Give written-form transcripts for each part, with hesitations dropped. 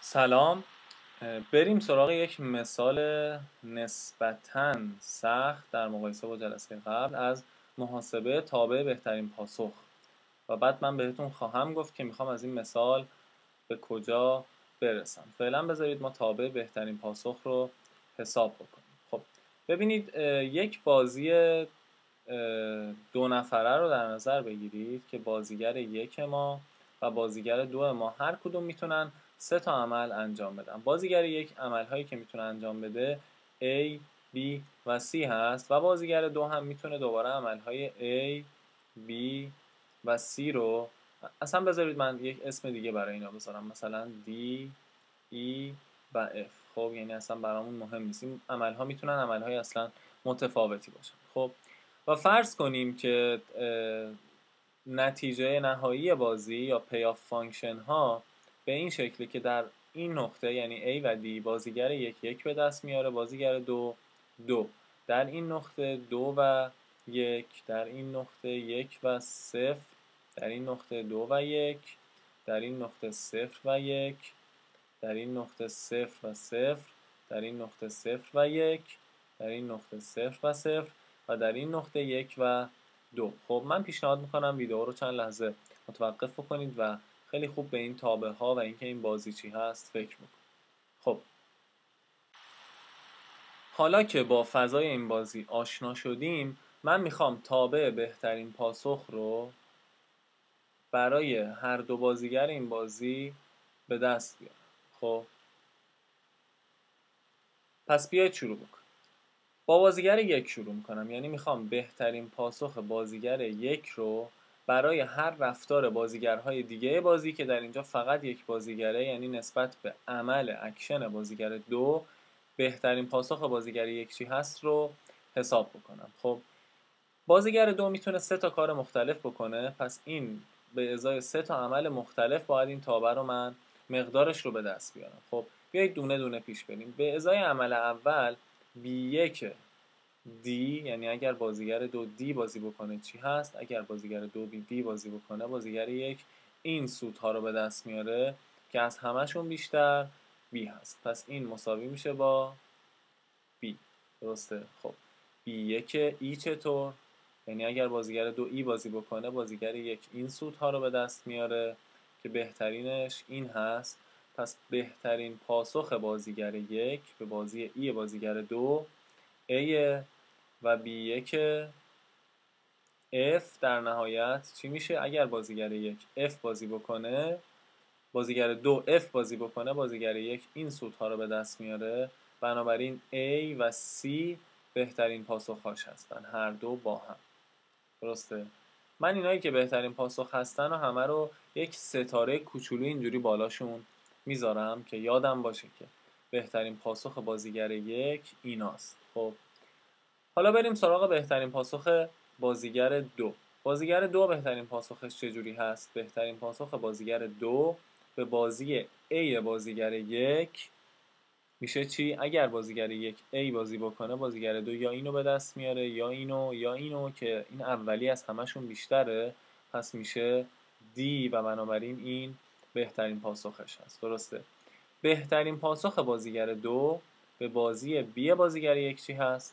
سلام. بریم سراغ یک مثال نسبتاً سخت در مقایسه با جلسه قبل از محاسبه تابع بهترین پاسخ و بعد من بهتون خواهم گفت که میخوام از این مثال به کجا برسم. فعلا بذارید ما تابع بهترین پاسخ رو حساب بکنیم. خب ببینید، یک بازی دو نفره رو در نظر بگیرید که بازیگر یک ما و بازیگر دو ما هر کدوم میتونن 3 تا عمل انجام بدن. بازیگر یک عملهایی که میتونه انجام بده A، B و C هست و بازیگر دو هم میتونه دوباره عملهای A، B و C رو اصلا بذارید من یک اسم دیگه برای اینا بذارم، مثلا D، E و F. خب یعنی اصلا برامون مهم نیست، این عملها میتونن عملهای اصلا متفاوتی باشن. خب و فرض کنیم که نتیجه نهایی بازی یا پیاف فانکشن ها به این شکلی که در این نقطه یعنی A و D بازیگر یک به دست میاره، بازیگر دو در این نقطه 2 و 1، در این نقطه 1 و 0، در این نقطه 2 و 1، در این نقطه 0 و 1، در این نقطه 0 و 0، در این نقطه 0 و 1، در این نقطه 0 و 0 و در این نقطه 1 و 2. خب من پیشنهاد میکنم ویدیو رو چند لحظه متوقف بکنید و خیلی خوب به این تابع ها و اینکه این بازی چی هست فکر بکنید. خب حالا که با فضای این بازی آشنا شدیم، من میخوام تابع بهترین پاسخ رو برای هر دو بازیگر این بازی به دست بیارم. خب پس بیاید شروع بکنیم. با بازیگر یک شروع میکنم، یعنی میخوام بهترین پاسخ بازیگر یک رو برای هر رفتار بازیگرهای دیگه بازی که در اینجا فقط یک بازیگره، یعنی نسبت به عمل اکشن بازیگر دو بهترین پاسخ بازیگر یک چی هست رو حساب بکنم. خب بازیگر دو میتونه 3 تا کار مختلف بکنه، پس این به ازای 3 تا عمل مختلف باید این تابع رو من مقدارش رو به دست بیارم. خب بیایید دونه دونه پیش بریم. به ازای عمل اول B1 D، یعنی اگر بازیگر دو D بازی بکنه چی هست؟ اگر بازیگر دو B بازی بکنه بازیگر یک این سودها رو به دست میاره که از همشون بیشتر B هست، پس این مساوی میشه با B. درسته؟ خب B1 E چطور؟ یعنی اگر بازیگر دو E بازی بکنه بازیگر یک این سودها رو به دست میاره که بهترینش این هست، پس بهترین پاسخ بازیگر یک به بازی E بازیگر دو A و B1 F در نهایت چی میشه؟ اگر بازیگر یک F بازی بکنه بازیگر دو F بازی بکنه بازیگر یک این سودها رو به دست میاره، بنابراین A و C بهترین پاسخهاش هستن، هر دو با هم. درسته؟ من اینایی که بهترین پاسخ هستن و همه رو یک ستاره کوچولو اینجوری بالاشون میذارم که یادم باشه که بهترین پاسخ بازیگر یک ایناست. خب حالا بریم سراغ بهترین پاسخ بازیگر دو. بازیگر دو بهترین پاسخش چجوری هست؟ بهترین پاسخ بازیگر دو به بازی A بازیگر یک میشه چی؟ اگر بازیگر یک A بازی بکنه بازیگر دو یا اینو به دست میاره یا اینو یا اینو که این اولی از همشون بیشتره، پس میشه D و بنابراین این بهترین پاسخش هست. درسته؟ بهترین پاسخ بازیگر دو به بازی B بازیگر یک چی هست؟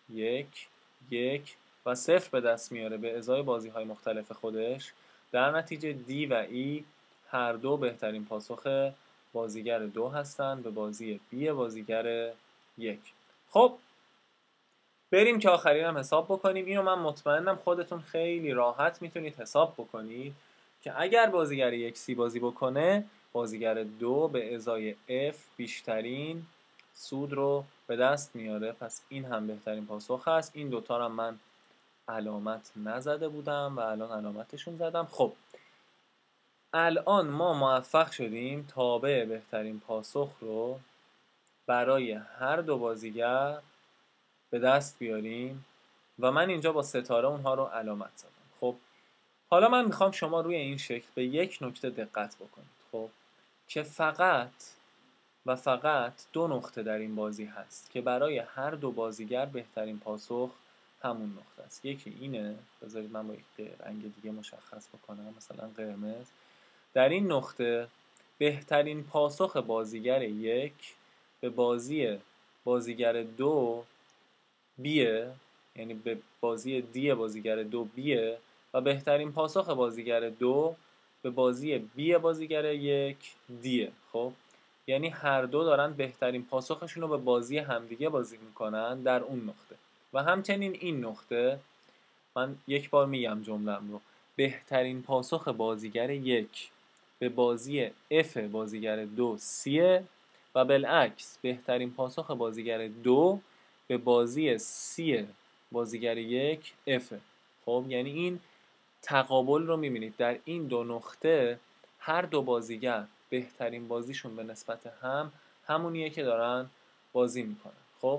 یک و 0 به دست میاره به ازای بازی های مختلف خودش. در نتیجه D و E هر دو بهترین پاسخ بازیگر دو هستن به بازی B بازیگر یک. خب بریم که آخرین هم حساب بکنیم. اینو من مطمئنم خودتون خیلی راحت میتونید حساب بکنید که اگر بازیگر یک C بازی بکنه بازیگر دو به ازای F بیشترین سود رو به دست میاره، پس این هم بهترین پاسخ هست. این دوتا رو من علامت نزده بودم و الان علامتشون زدم. خب الان ما موفق شدیم تابع بهترین پاسخ رو برای هر دو بازیگر به دست بیاریم و من اینجا با ستاره اونها رو علامت زدم. خب حالا من میخوام شما روی این شکل به یک نکته دقت بکنید. خب که فقط و فقط دو نقطه در این بازی هست که برای هر دو بازیگر بهترین پاسخ همون نقطه است. یکی اینه، بذارید من با یک رنگ دیگه مشخص بکنم، مثلا قرمز. در این نقطه بهترین پاسخ بازیگر 1 به بازی بازیگر 2 بیه، یعنی به بازی دی بازیگر 2 بیه، و بهترین پاسخ بازیگر 2 به بازی بی بازیگر 1 دیه. خب یعنی هر دو دارن بهترین پاسخشون رو به بازی همدیگه بازی میکنن در اون نقطه. و همچنین این نقطه، من یک بار میگم جمله‌ام رو، بهترین پاسخ بازیگر 1 به بازی F بازیگر 2 سیه، و بالعکس بهترین پاسخ بازیگر 2 به بازی سی بازیگر 1 F. خب یعنی این تقابل رو میبینید در این دو نقطه، هر دو بازیگر بهترین بازیشون به نسبت هم همونیه که دارن بازی میکنن. خب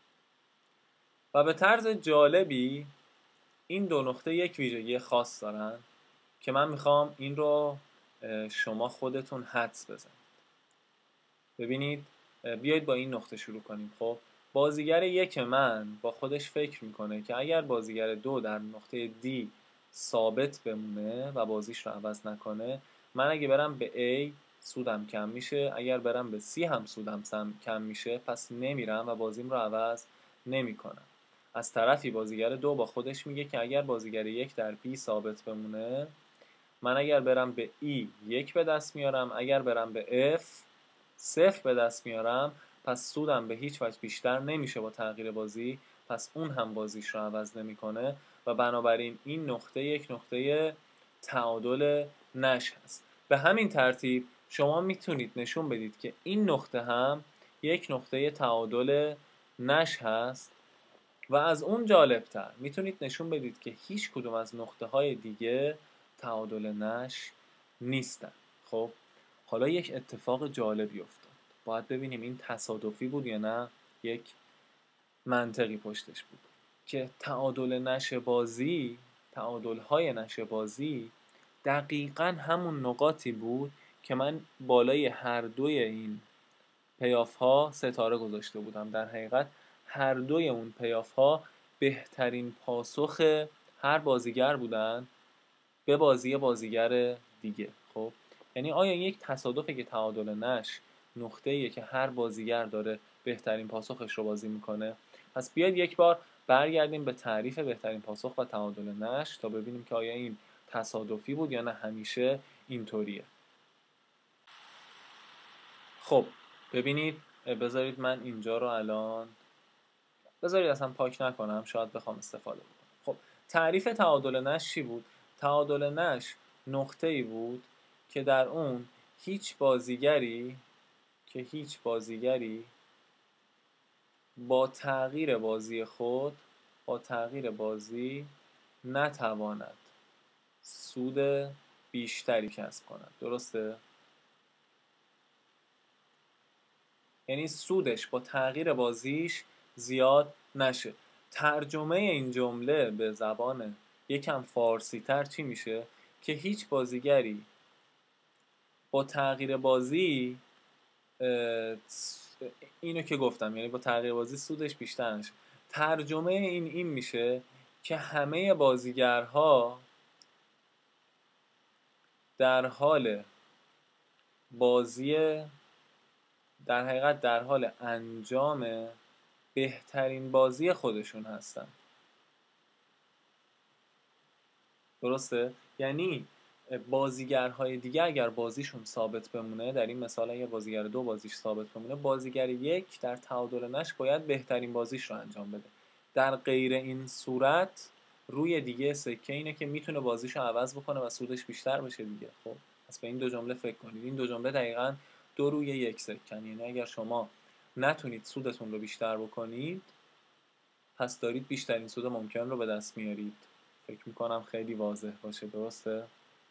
و به طرز جالبی این دو نقطه یک ویژگی خاص دارن که من میخوام این رو شما خودتون حدس بزنید. ببینید، بیایید با این نقطه شروع کنیم. خب بازیگر 1 من با خودش فکر میکنه که اگر بازیگر 2 در نقطه D ثابت بمونه و بازیش رو عوض نکنه، من اگه برم به A سودم کم میشه، اگر برم به C هم سودم کم میشه، پس نمیرم و بازیم رو عوض نمیکنم. از طرفی بازیگر 2 با خودش میگه که اگر بازیگر 1 در B ثابت بمونه، من اگر برم به E 1 به دست میارم، اگر برم به F 0 به دست میارم، پس سودم به هیچ وجه بیشتر نمیشه با تغییر بازی، پس اون هم بازیش رو عوض نمیکنه و بنابراین این نقطه یک نقطه تعادل نش هست. به همین ترتیب شما میتونید نشون بدید که این نقطه هم یک نقطه تعادل نش هست و از اون جالبتر میتونید نشون بدید که هیچ کدوم از نقطه های دیگه تعادل نش نیستن. خب حالا یک اتفاق جالبی افتاد، باید ببینیم این تصادفی بود یا نه یک منطقی پشتش بود، که تعادل نش بازی، تعادل های نش بازی دقیقاً همون نقاطی بود که من بالای هر دوی این پیاف ها ستاره گذاشته بودم. در حقیقت هر دوی اون پیاف ها بهترین پاسخ هر بازیگر بودن به بازی بازیگر دیگه. خب یعنی آیا یک تصادفه که تعادل نش نقطه‌ایه که هر بازیگر داره بهترین پاسخش رو بازی میکنه؟ پس بیاید یک بار برگردیم به تعریف بهترین پاسخ و تعادل نش تا ببینیم که آیا این تصادفی بود یا نه همیشه اینطوریه. خب ببینید، بذارید من اینجا رو الان بذارید اصلا پاک نکنم، شاید بخوام استفاده بکنم. خب تعریف تعادل نش چی بود؟ تعادل نش نقطه‌ای بود که در اون هیچ بازیگری با تغییر بازی خود نتواند سود بیشتری کسب کند. درسته؟ یعنی سودش با تغییر بازیش زیاد نشه. ترجمه این جمله به زبان یکم فارسی تر چی میشه؟ که هیچ بازیگری با تغییر بازی اینو که گفتم، یعنی با تغییر بازی سودش بیشتر نشه. ترجمه این میشه که همه بازیگرها در حال بازی، در حقیقت در حال انجام بهترین بازی خودشون هستن. درسته؟ یعنی بازیگرهای دیگه اگر بازیشون ثابت بمونه، در این مثال اگر بازیگر 2 بازیش ثابت بمونه، بازیگر 1 در تعادل نش باید بهترین بازیش رو انجام بده. در غیر این صورت روی دیگه سکه اینه که میتونه بازیش رو عوض بکنه و سودش بیشتر بشه دیگه. خب پس به این دو جمله فکر کنید. این دو جمله دقیقاً دو روی یک سکن، یعنی اگر شما نتونید سودتون رو بیشتر بکنید، پس دارید بیشترین سود ممکن رو به دست میارید. فکر میکنم خیلی واضح باشه. درسته؟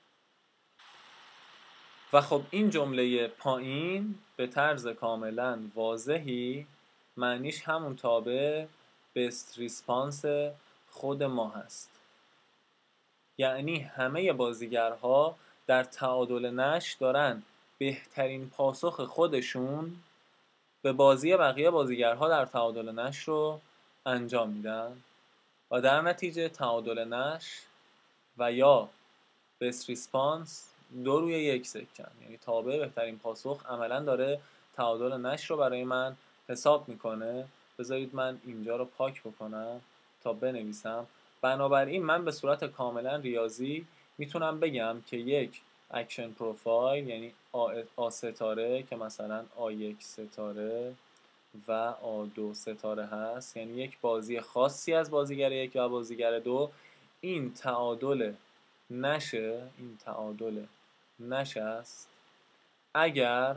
و خب این جمله پایین به طرز کاملا واضحی معنیش همون تابع best response خود ما هست. یعنی همه بازیگرها در تعادل نش دارن بهترین پاسخ خودشون به بازی بقیه بازیگرها در تعادل نش رو انجام میدن و در نتیجه تعادل نش و یا best response 2 روی 1 سکن، یعنی تابع بهترین پاسخ عملا داره تعادل نشر رو برای من حساب میکنه. بذارید من اینجا رو پاک بکنم تا بنویسم. بنابراین من به صورت کاملا ریاضی میتونم بگم که یک اکشن پروفایل یعنی آ ستاره که مثلا آ1 ستاره و آ2 ستاره هست، یعنی یک بازی خاصی از بازیگر 1 و بازیگر 2، این تعادل نش است اگر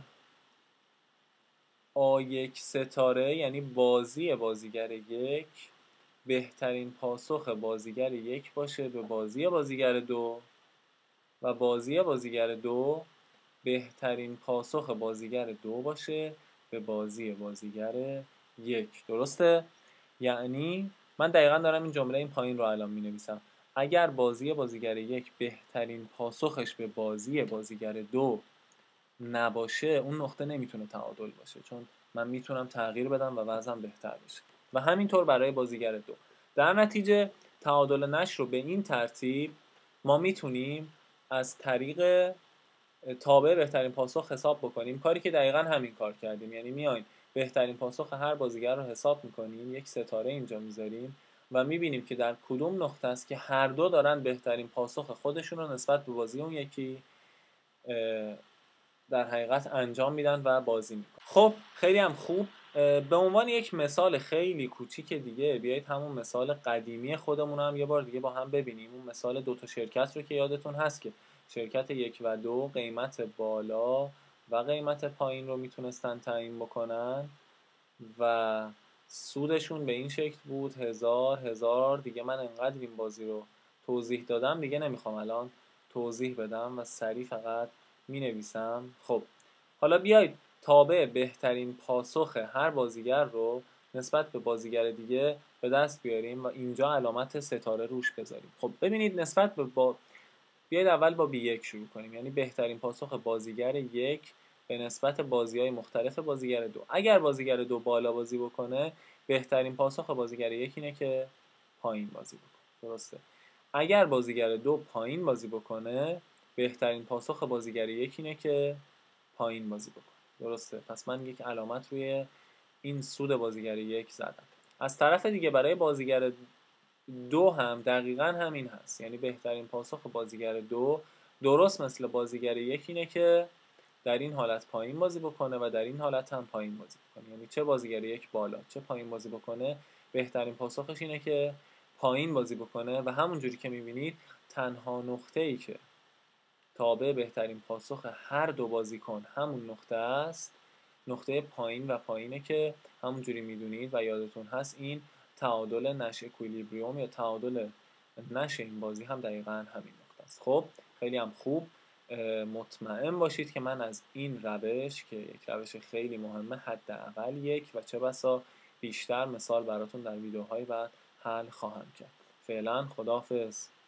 آ1 ستاره یعنی بازی بازیگر 1 بهترین پاسخ بازیگر 1 باشه به بازی بازیگر 2 و بازی بازیگر 2 بهترین پاسخ بازیگر 2 باشه به بازی بازیگر 1. درسته؟ یعنی من دقیقا دارم این جمله این پایین رو الان می نویسم. اگر بازی بازیگر 1 بهترین پاسخش به بازی بازیگر 2 نباشه، اون نقطه نمیتونه تعادل باشه، چون من میتونم تغییر بدم و وضعم بهتر بشه. و همینطور برای بازیگر 2. در نتیجه تعادل نشر رو به این ترتیب ما میتونیم از طریق تابع بهترین پاسخ حساب بکنیم، کاری که دقیقا همین کار کردیم. یعنی میایم بهترین پاسخ هر بازیگر رو حساب میکنیم، یک ستاره اینجا میذاریم و میبینیم که در کدوم نقطه است که هر دو دارن بهترین پاسخ خودشون رو نسبت به بازی اون یکی در حقیقت انجام میدن و بازی میکنن. خب خیلی هم خوب. به عنوان یک مثال خیلی کوچیک دیگه بیایید همون مثال قدیمی خودمون هم یه بار دیگه با هم ببینیم. اون مثال 2 تا شرکت رو که یادتون هست که شرکت 1 و 2 قیمت بالا و قیمت پایین رو میتونستن تعیین بکنن و سودشون به این شکل بود 1000 دیگه. من انقدر این بازی رو توضیح دادم دیگه نمیخوام الان توضیح بدم و سریع فقط می نویسم. خب حالا بیایید تابع بهترین پاسخ هر بازیگر رو نسبت به بازیگر دیگه به دست بیاریم و اینجا علامت ستاره روش بذاریم. خب ببینید نسبت به بیایید اول با B1 شروع کنیم، یعنی بهترین پاسخ بازیگر 1 به نسبت بازی‌های مختلف بازیگر 2. اگر بازیگر 2 بالا بازی بکنه، بهترین پاسخ بازیگر 1 اینه که پایین بازی بکنه. درسته؟ اگر بازیگر 2 پایین بازی بکنه، بهترین پاسخ بازیگر 1 اینه که پایین بازی بکنه. درسته؟ پس من یک علامت روی این سود بازیگر 1 زدم. از طرف دیگه برای بازیگر 2 هم دقیقا همین هست، یعنی بهترین پاسخ بازیگر 2 درست مثل بازیگر 1 اینه که در این حالت پایین بازی بکنه و در این حالت هم پایین بازی بکنه. یعنی چه بازیگر 1 بالا چه پایین بازی بکنه، بهترین پاسخش اینه که پایین بازی بکنه. و همونجوری که میبینید تنها نقطه‌ای که تابع بهترین پاسخ هر دو بازیکن همون نقطه است، نقطه پایین و پایینه که همونجوری میدونید و یادتون هست این تعادل نش اکویلیبریوم یا تعادل نش این بازی هم دقیقا همین نقطه است. خب خیلی هم خوب. مطمئن باشید که من از این روش که یک روش خیلی مهمه حداقل یک و چه بسا بیشتر مثال براتون در ویدیوهای بعد حل خواهم کرد. فعلا خداحافظ.